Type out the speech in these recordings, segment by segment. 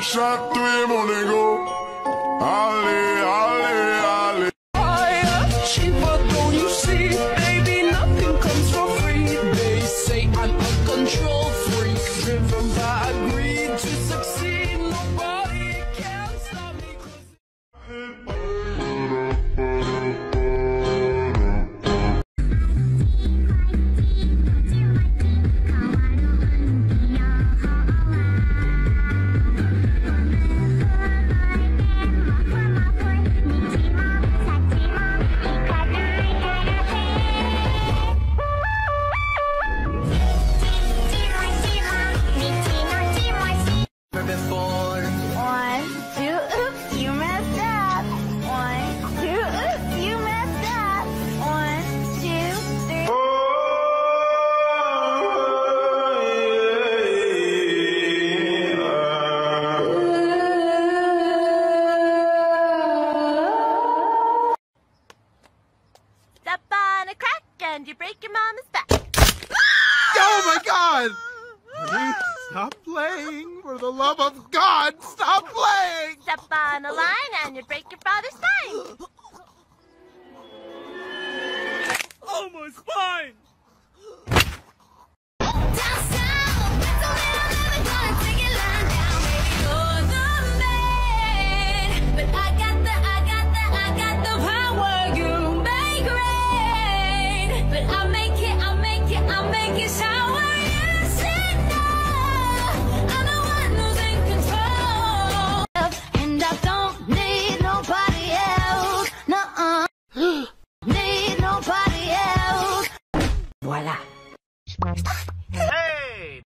shot, three mon ego. Allez, allez, allez. Cheaper, don't you see? Baby, nothing comes for free. They say I'm a control freak, driven by greed to succeed. Nobody can stop me. Step on a crack and you break your mama's back. Oh my God! Honey, stop playing! For the love of God, stop playing! Step on a line and you break your father's spine. Oh, my spine! Voila. Hey!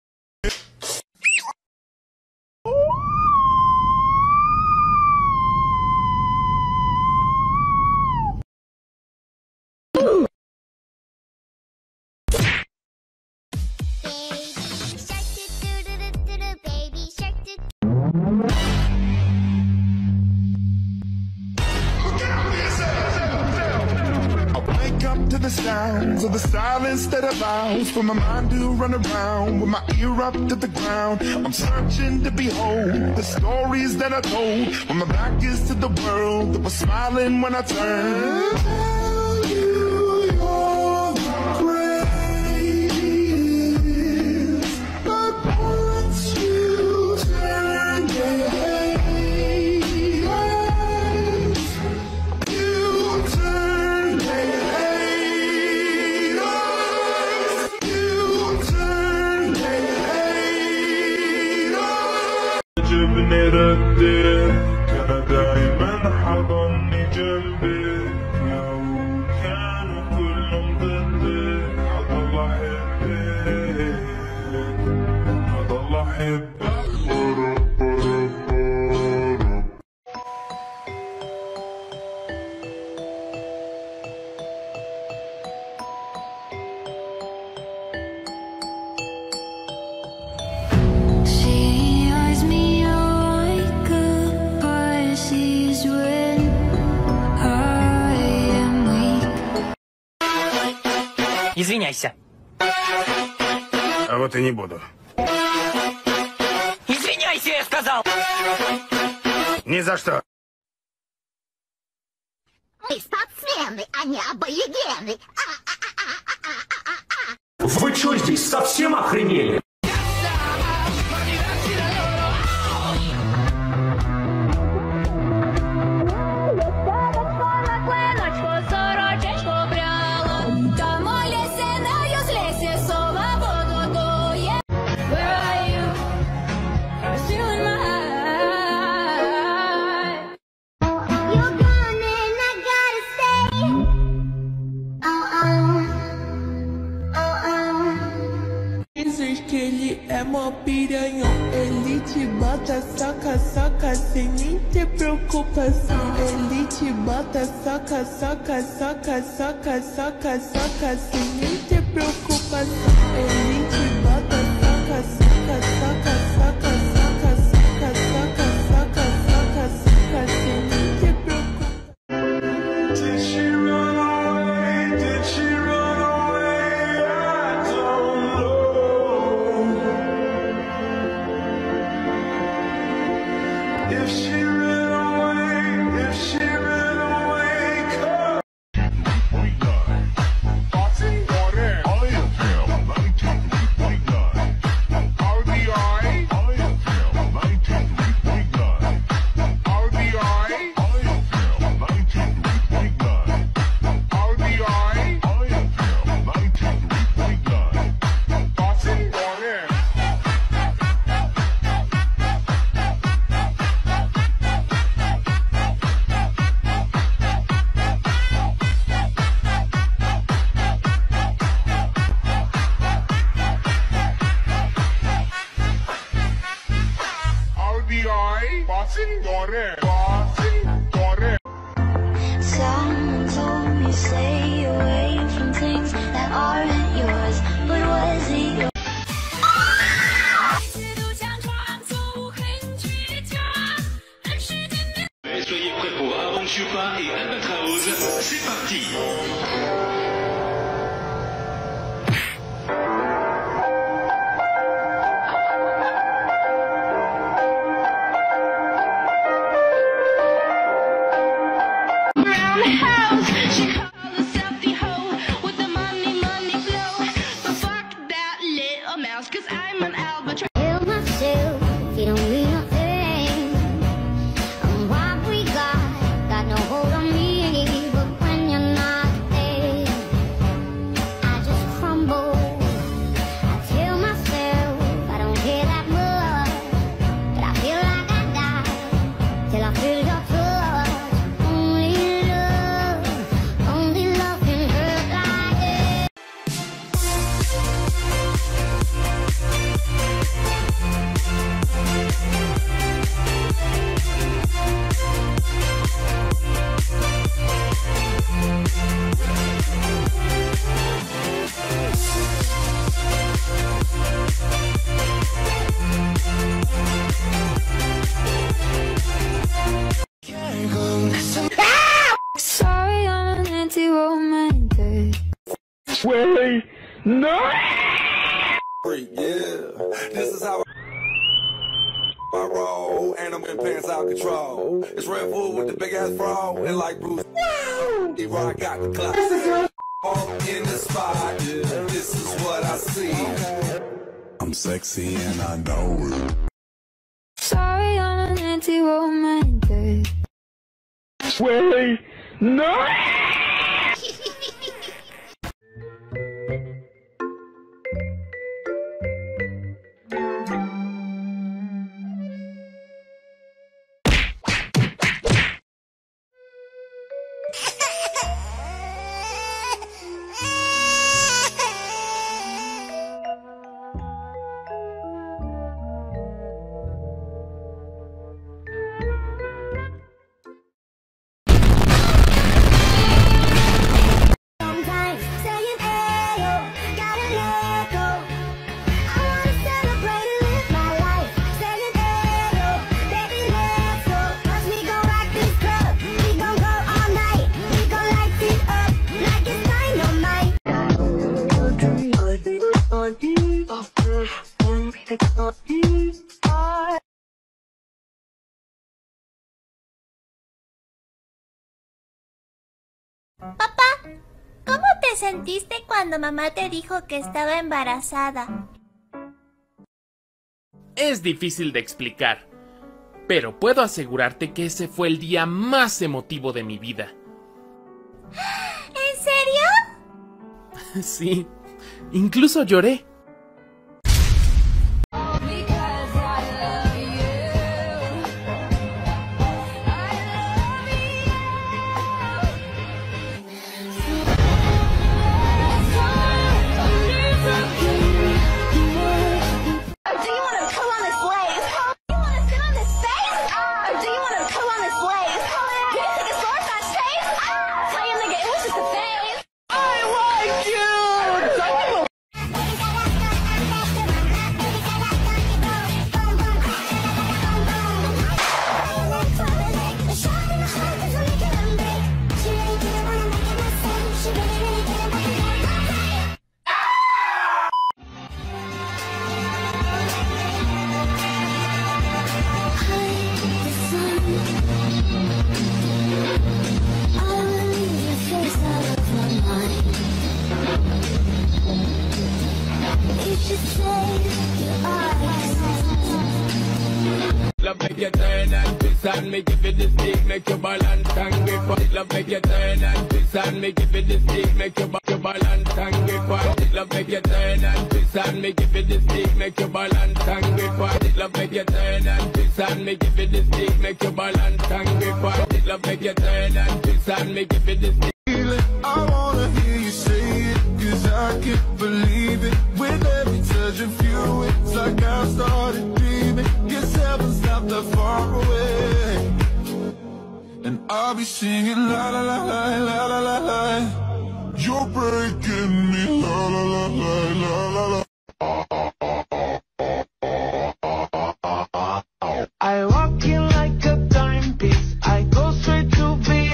To the sounds of the silence that allows for my mind to run around with my ear up to the ground. I'm searching to behold the stories that I told when my back is to the world that was smiling when I turned. Tell you you're the greatest, but once you turn your head, you turn your head. جبني ردي كان دايما حضني جنبي لو كانوا كلهم ضدي حضل احبك حضل احبك Извиняйся. А вот и не буду. Извиняйся, я сказал! Ни за что. Мы спортсмены, а не аборигены. Вы что здесь, совсем охренели? Dizes que ele é mó piranhão, ele te bota, soca, soca, sem nem ter preocupação. Ele te bota, soca, soca, soca, soca, soca, soca, sem nem ter preocupação. Ele te bota, soca, soca, soca, soca, soca, soca, soca, soca, soca, soca, sem nem ter preocupação. Did she run away? Did she run away? I don't know. Chupa et Albatraoz, c'est parti. Around the house, she called herself the hoe with the money, money flow. But fuck that little mouse, 'cause I'm an albatross. Kill myself if you don't mean a thing. And what we got no hold on me. But when you're not there, I just crumble. I tell myself I don't care that much, but I feel like I die till I feel your touch. Only love can hurt like this. Sorry, I'm an anti-romantic. This is how I roll, and I'm in pants out control. It's Red Bull with the big ass bra, and like Bruce, I got the clock. In the spot, this is what I see. I'm sexy and I know it. Sorry, I'm an anti-romantic. Sometimes saying ayo, gotta let go. I wanna celebrate and live my life. Saying ayo, baby let's go. Watch me go rock this club. We gon' go all night. We gon' light it up like it's dynamite. Papá, ¿cómo te sentiste cuando mamá te dijo que estaba embarazada? Es difícil de explicar, pero puedo asegurarte que ese fue el día más emotivo de mi vida. ¿En serio? Sí, incluso lloré. Do you wanna come on this wave? You wanna sit on this face? Or do you wanna come on this wave? Do you think it's Lord that shades? Tell your nigga it was just a phase. I like you! Love make you turn and twist and me give it the stick, make you balance and grip on it. Love make you turn and twist and me give it the stick, make you balance and grip on it. Love make you turn and twist and me give it the stick, make you balance and grip on it. Love make you turn and twist and me give it the stick, make you balance and grip on it. Love make you turn and twist and me give it the stick. I wanna hear you say it, 'cause I can't believe it. With every touch of you, it's like I started dreaming. Guess heaven's not that far away. And I'll be singing la la la la la la la la. You're breaking me la la la la la la la. I walk in like a timepiece. I go straight to be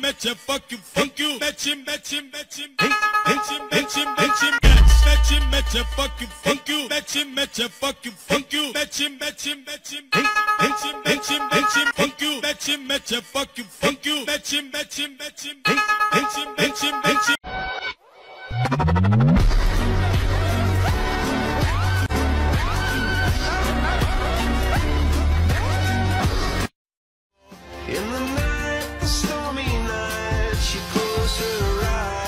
betcha, fuck you, betcha, betcha, betcha, betcha, betcha, betcha, betcha, betcha, fuck you, betcha, betcha, fuck you, betcha, betcha, betcha, betcha, betcha, betcha, fuck you, betcha, betcha, fuck you, betcha, betcha, betcha, betcha, betcha, betcha. In the night, the stormy night, she closed her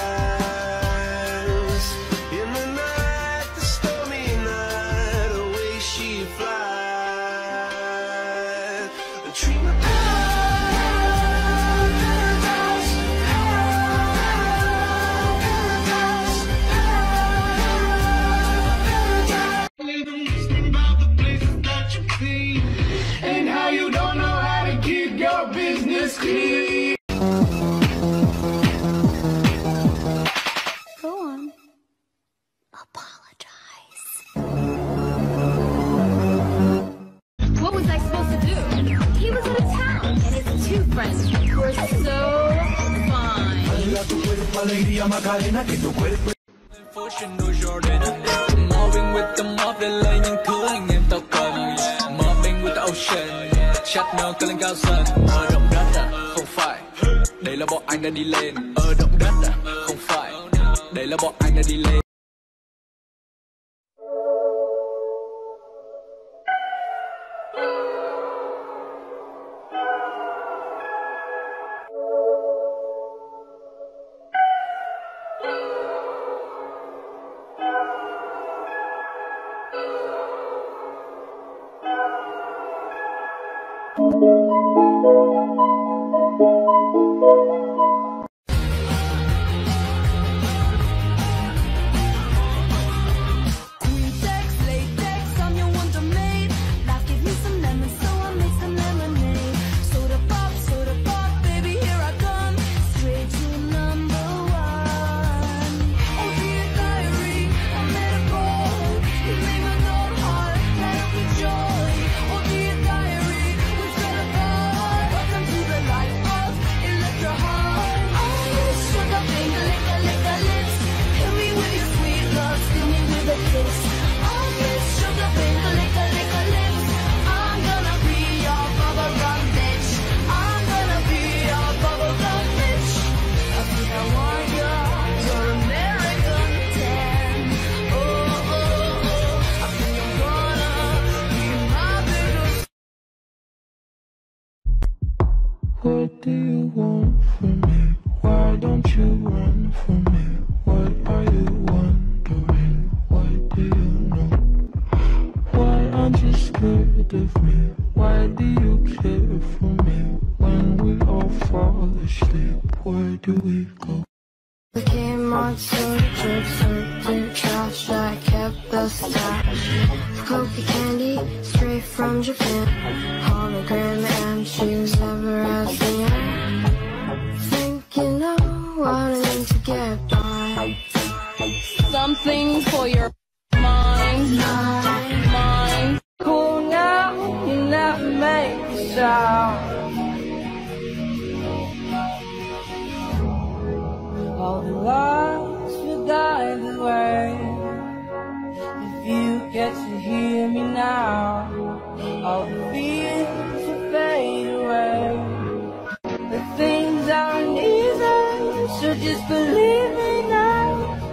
eyes. In the night, the stormy night, away she flies. A dream of and how you don't know how to keep your business clean. Go on. Apologize. What was I supposed to do? He was out of town, and his two friends were so fine. Moving with the mob để lấy những thứ anh em tao cần. Moving with the ocean, chat nhau cất lên cao dần. Ở động đất à, không phải. Đây là bọn anh đã đi lên. Ở động đất à, không phải. Đây là bọn anh đã đi lên. What do you want from me? Why don't you run from me? What are you wondering? What do you know? Why aren't you scared of me? Why do you care for me? When we all fall asleep, where do we go? We came on trips, to trash. I kept the stash. Coffee candy, straight from Japan. Hologram, and she was never as the end. Thinking of wanting to get by. Something for your mind, mind. Cool now, you never make a sound. All the lights will guide the way. If you get to hear me now, all the fears will fade away. The things aren't easy, so just believe me now.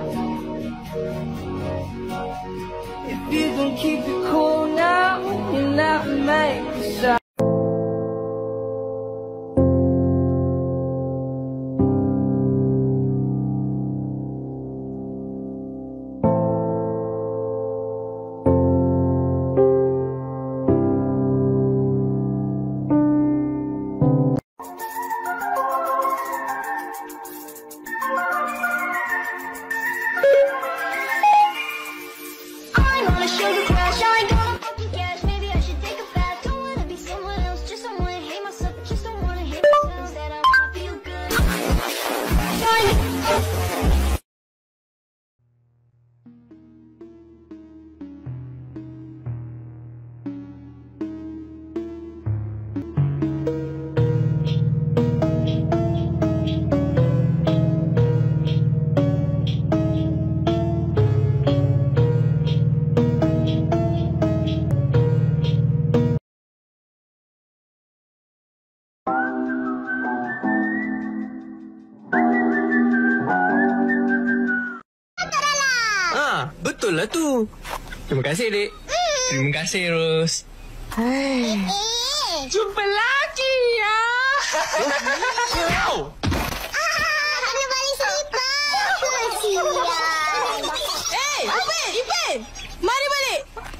If you can keep it cool now, you'll never make a sound. I'm on a sugar crash, I ain't gonna fucking guess. Maybe I should take a bath. Don't wanna be so tu. Terima kasih, Dek. Terima kasih, Ros. Hai. Jumpa lagi ya. Ada balik selipar. Ipin, mari balik.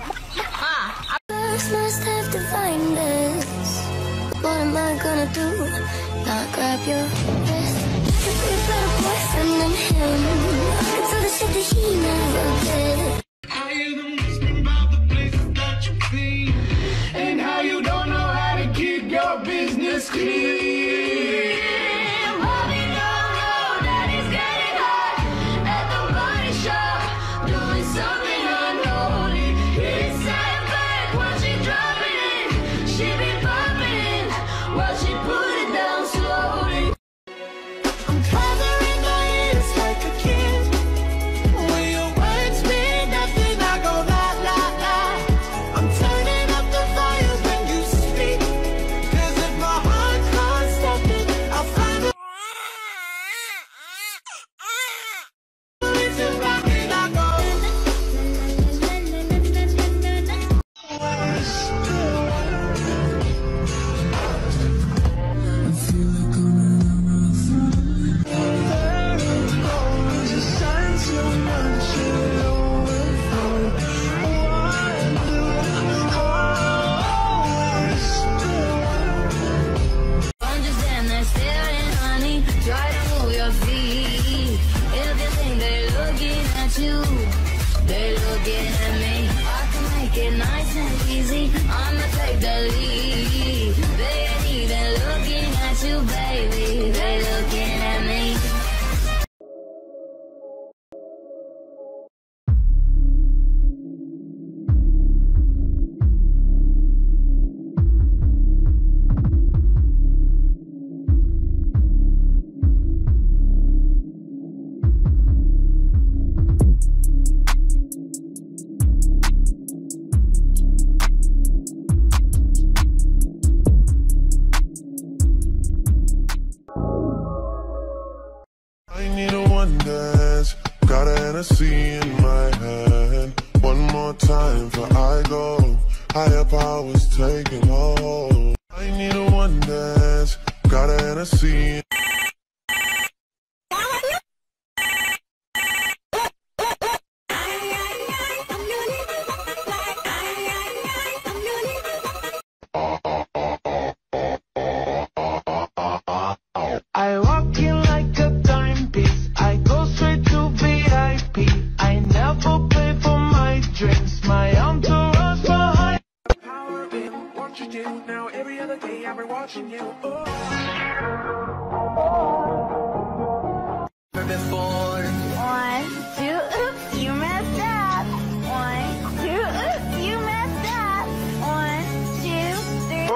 Must have to find us. What am I gonna do? Not grab your wrist. Like a good better boyfriend than him. I can feel the shit that he never did. I hear them whispering about the places that you've been, and how you don't know how to keep your business clean. Bobby don't know that he's getting hot at the body shop, doing something unholy. He's sat back while she dropping it. She be popping it while she put it down slowly. I'm covering my ears like a kid. When your words mean nothing, I go la la la. I'm turning up the volume when you speak, 'cause if my heart can't stop it, I'll find a reason why I go. I'm just stand there staring, honey. Try to move your feet. If you think they're looking at you, they're looking at me. I can make it nice and easy. I'ma take the lead. They ain't even looking at you, baby. They looking at me. I need a one dance, got an Hennessy in my hand. One more time before I go, higher powers taking hold. I need a one dance, got an Hennessy. I walk in like a timepiece. I go straight to VIP. I never pay for my drinks. My entourage behind. Power in what you do now. Every other day I've been watching you. Before 1, 2, oops, you messed up. 1, 2, oops, you messed up. 1, 2, 3.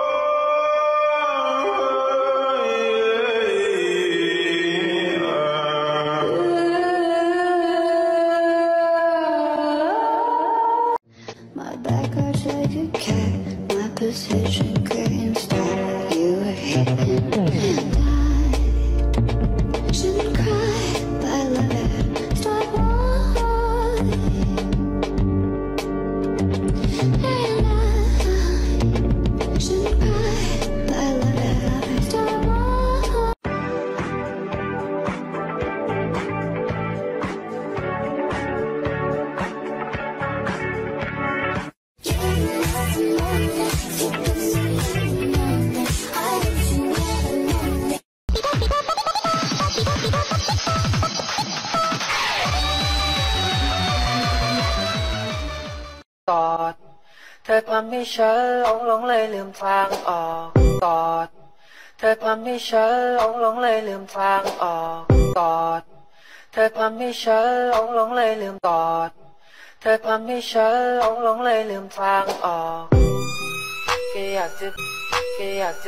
My back hurts like a cat. My position couldn't start. You were hitting and I shouldn't cry, but I love it. Stop walking. And I shouldn't cry, but I love it. Stop walking. Gọt เธอทำให้ฉันหลงเลยลืมทางออกกอดเธอทำให้ฉันหลงเลยลืมทางออกกอดเธอทำให้ฉันหลงเลยลืมกอดเธอทำให้ฉันหลงเลยลืมทางออกแค่อยากจะ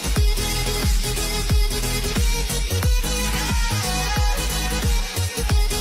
Thank you.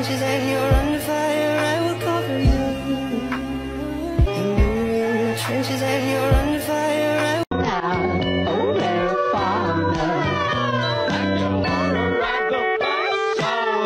trenches and you're under fire, I will cover you. And you're in the trenches and you're under fire, I will. Oh, their father, like you wanna ride the bus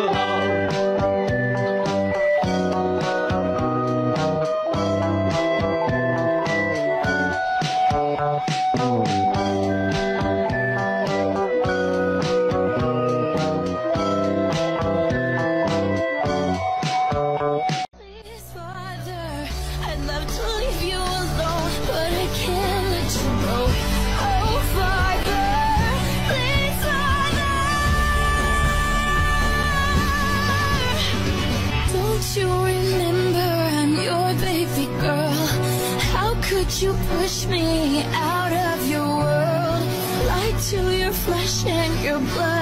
I'd love to leave you alone, but I can't let you go. Oh, Father, please, Father. Don't you remember I'm your baby girl? How could you push me out of your world? Lie to your flesh and your blood.